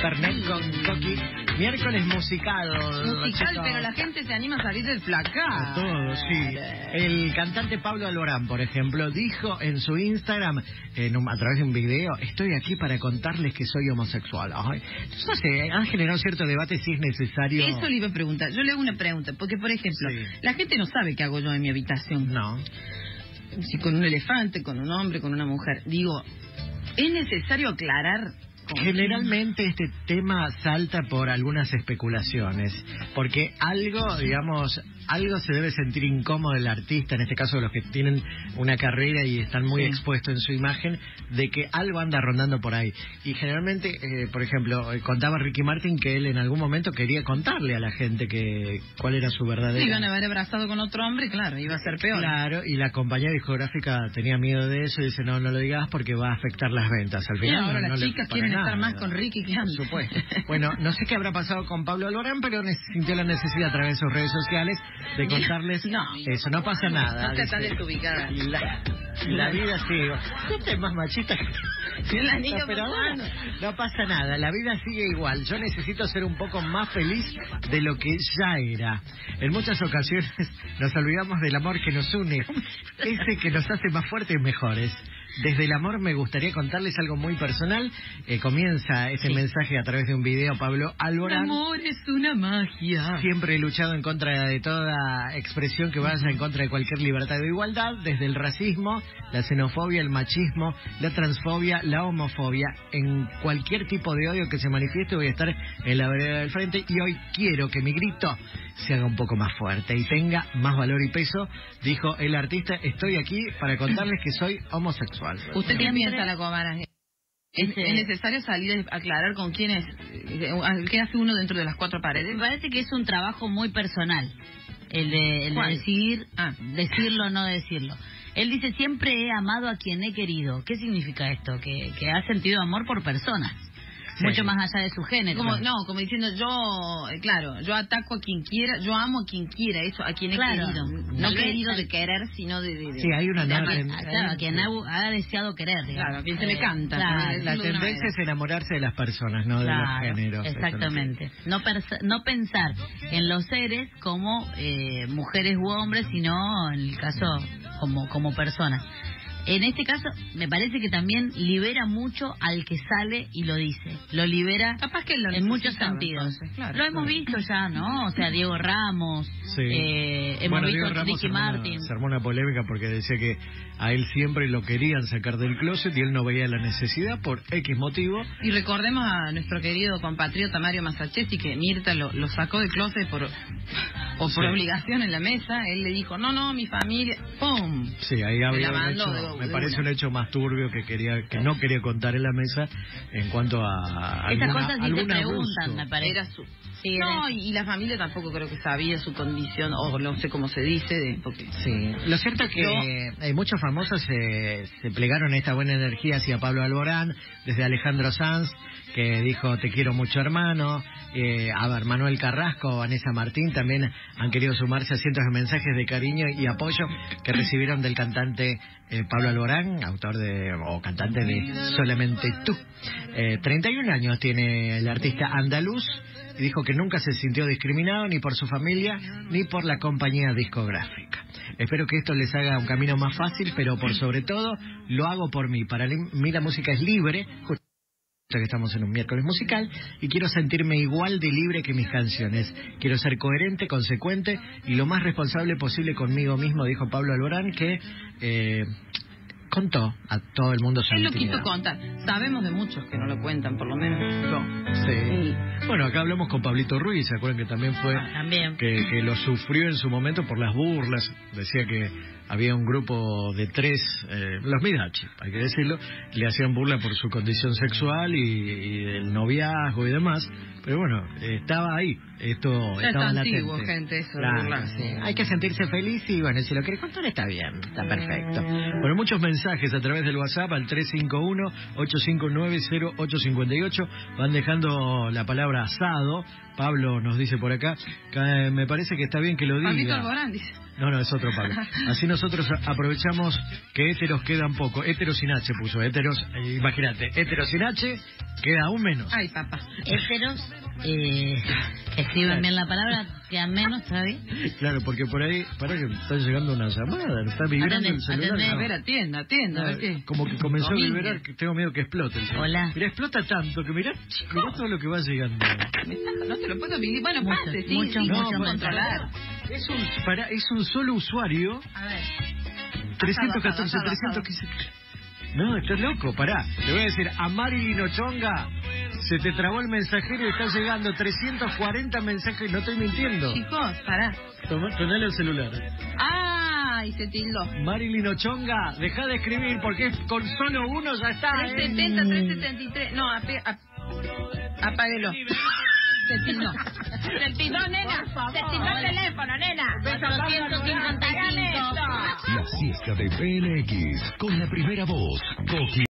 Fernet con Coqui. Miércoles musical, pero la gente se anima a salir del placar. Todo, sí. El cantante Pablo Alborán, por ejemplo, dijo en su Instagram, a través de un video, estoy aquí para contarles que soy homosexual. Ay, no sé, han generado cierto debate si es necesario. Eso le iba a preguntar. Yo le hago una pregunta, porque por ejemplo, la gente no sabe qué hago yo en mi habitación. No. Si con un elefante, con un hombre, con una mujer. Digo, ¿es necesario aclarar? Generalmente este tema salta por algunas especulaciones, porque algo, digamos, algo se debe sentir incómodo el artista, en este caso los que tienen una carrera y están muy expuestos en su imagen, de que algo anda rondando por ahí. Y generalmente, por ejemplo, contaba Ricky Martin que él en algún momento quería contarle a la gente que cuál era su verdadera... Sí, iban a haber abrazado con otro hombre, claro, iba a ser peor. Claro, y la compañía discográfica tenía miedo de eso y dice, no lo digas porque va a afectar las ventas. Al final ahora no las chicas quieren estar más con Ricky que antes. Por supuesto. Bueno, no sé qué habrá pasado con Pablo Alborán, pero sintió la necesidad a través de sus redes sociales de contarles eso. No pasa nada. No te estás desubicada. La vida sigue. Usted es más machista que la niña, pero bueno, no pasa nada. La vida sigue igual. Yo necesito ser un poco más feliz de lo que ya era. En muchas ocasiones nos olvidamos del amor que nos une, ese que nos hace más fuertes y mejores. Desde el amor me gustaría contarles algo muy personal. Comienza ese mensaje a través de un video Pablo Alborán. El amor es una magia. Siempre he luchado en contra de toda expresión que vaya en contra de cualquier libertad de igualdad, desde el racismo, la xenofobia, el machismo, la transfobia, la homofobia. En cualquier tipo de odio que se manifieste voy a estar en la vereda del frente y hoy quiero que mi grito se haga un poco más fuerte y tenga más valor y peso, dijo el artista. Estoy aquí para contarles que soy homosexual. ¿Usted qué piensa, la Cobara? ¿Es necesario salir a aclarar con quién es? ¿Qué hace uno dentro de las cuatro paredes? Me parece que es un trabajo muy personal, el de decidir decirlo o no decirlo. Él dice, siempre he amado a quien he querido. ¿Qué significa esto? Que ha sentido amor por personas. Mucho más allá de su género. Como diciendo, yo ataco a quien quiera, yo amo a quien quiera, eso, a quien he querido. No querido de querer, sino de sí, hay una a quien ha deseado querer, digamos. Claro, a quien se le canta. La tendencia es enamorarse de las personas, no de los géneros. Exactamente. No pensar en los seres como mujeres u hombres, sino en el caso como personas. En este caso, me parece que también libera mucho al que sale y lo dice. Lo libera capaz que en muchos sentidos. Entonces, claro, lo hemos visto ya, ¿no? O sea, Diego Ramos, hemos visto a Ricky Martin. Se armó una polémica porque decía que a él siempre lo querían sacar del closet y él no veía la necesidad por X motivo. Y recordemos a nuestro querido compatriota Mario Massachetti, que Mirta lo sacó del closet por obligación en la mesa. Él le dijo, no, mi familia, ¡pum! Sí, ahí había me parece un hecho más turbio que no quería contar en la mesa en cuanto a estas cosas sí te preguntan, abuso. Me parece. Y la familia tampoco creo que sabía su condición, o no sé cómo se dice. Sí, lo cierto es que muchos famosos se plegaron esta buena energía hacia Pablo Alborán, desde Alejandro Sanz, que dijo te quiero mucho hermano, Manuel Carrasco, Vanessa Martín también han querido sumarse a cientos de mensajes de cariño y apoyo que recibieron del cantante Pablo Alborán, autor o cantante de Solamente Tú. 31 años tiene el artista andaluz y dijo que nunca se sintió discriminado ni por su familia ni por la compañía discográfica. Espero que esto les haga un camino más fácil, pero por sobre todo lo hago por mí. Para mí la música es libre, que estamos en un miércoles musical y quiero sentirme igual de libre que mis canciones. Quiero ser coherente, consecuente y lo más responsable posible conmigo mismo, dijo Pablo Alborán, que contó a todo el mundo su intimidad. Él lo quiso contar. Sabemos de muchos que no lo cuentan, por lo menos yo. Sí. Bueno, acá hablamos con Pablito Ruiz, ¿se acuerdan que también fue que lo sufrió en su momento por las burlas? Decía que había un grupo de 3, los Midachi, hay que decirlo, le hacían burla por su condición sexual y el noviazgo y demás. Pero bueno, estaba ahí, esto estaba latente. Antiguo, gente, eso sí. Hay que sentirse feliz y bueno, si lo quiere contar está bien, está perfecto. Bueno, muchos mensajes a través del WhatsApp al 351-859-0858. Van dejando la palabra asado. Pablo nos dice por acá, que me parece que está bien que lo diga. Pablito Alborán dice. No, es otro Pablo. Así nosotros aprovechamos que héteros quedan poco. Héteros sin H puso. Héteros, imagínate, héteros sin H queda aún menos. Ay, papá. Héteros, que escriban bien la palabra, quedan menos, ¿sabes? Claro, porque por ahí, para que está llegando una llamada, está vibrando el celular. Atendé. A ver, atienda, a ver qué. Como que comenzó Domínguez. a vibrar, que tengo miedo que explote el celular. Hola. Mirá, explota tanto que mirá todo lo que va llegando. No te lo puedo pedir. Bueno, Muchos, pase, sí, muchos, sí, muchos puedo controlar. Es un solo usuario. A ver. 314, Pasado. 315. No, estás loco, pará. Te voy a decir, a Marilyn Ochonga se te trabó el mensajero y está llegando 340 mensajes, no estoy mintiendo. Chicos, pará. Ponele el celular. Ay, se tildó. Marilyn Ochonga, deja de escribir porque con solo uno ya está. 370, 373. No, apáguelo. Se tildó. Se tildó, nena. Se tildó el teléfono, nena. 455. La siesta de PNX con la primera voz, Coqui